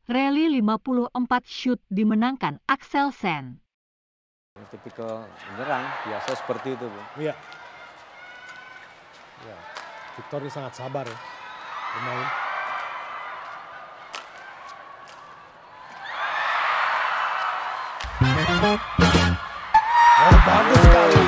Rally 54 shoot dimenangkan Axel Sen. Tipikal menyerang, biasa seperti itu, Bu. Iya. Ya, Victor ini sangat sabar ya bermain. Oh, bagus sekali.